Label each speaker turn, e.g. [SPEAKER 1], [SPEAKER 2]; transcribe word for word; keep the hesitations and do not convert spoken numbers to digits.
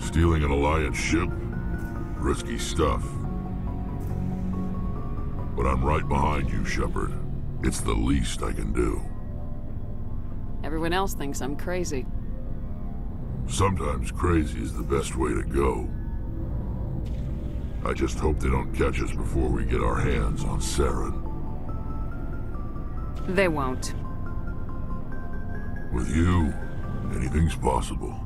[SPEAKER 1] Stealing an Alliance ship? Risky stuff. But I'm right behind you, Shepard. It's the least I can do.
[SPEAKER 2] Everyone else thinks I'm crazy.
[SPEAKER 1] Sometimes crazy is the best way to go. I just hope they don't catch us before we get our hands on Saren.
[SPEAKER 2] They won't.
[SPEAKER 1] With you, anything's possible.